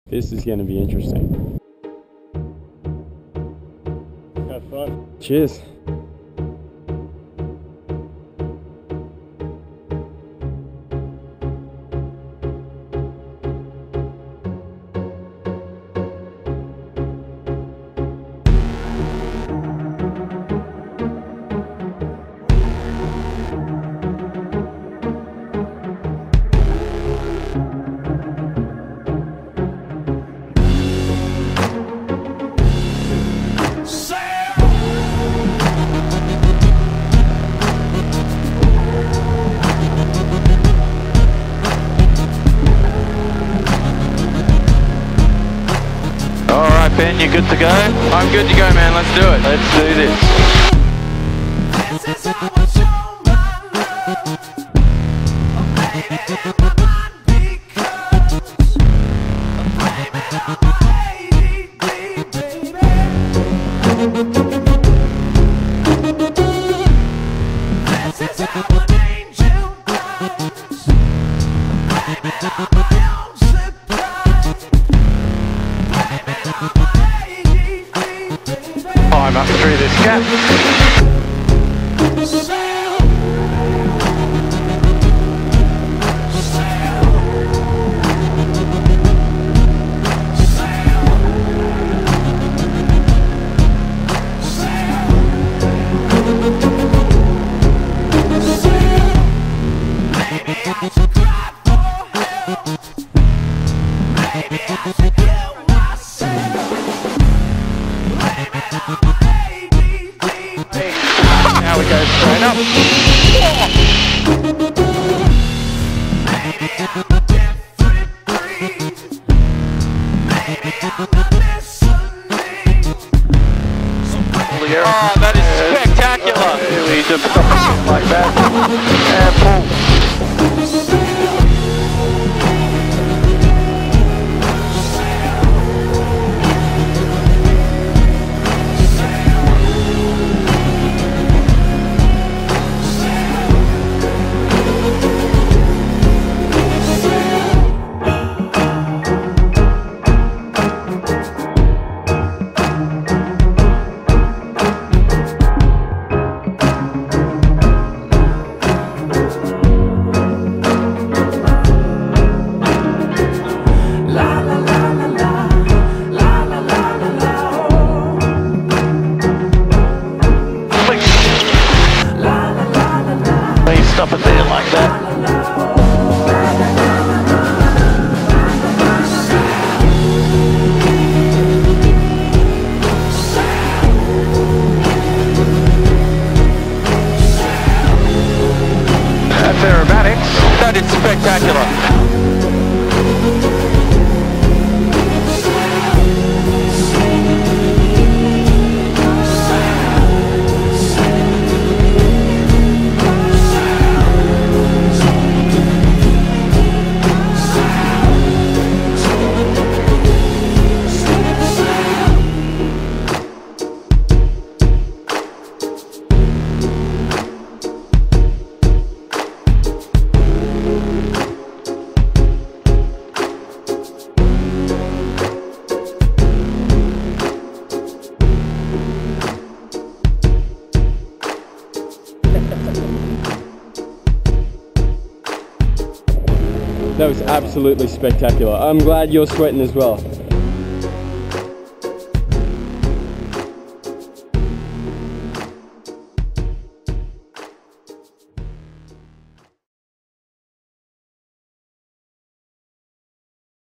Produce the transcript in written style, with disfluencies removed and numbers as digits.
This is going to be interesting. Have fun. Cheers. Ben, you good to go? I'm good to go, man. Let's do it. Let's do this. Climb up through this gap. Now we go straight up. Oh, that is spectacular. Really just like that. And pull. Stop it there like that. That's aerobatics. That is spectacular. That was absolutely spectacular. I'm glad you're sweating as well.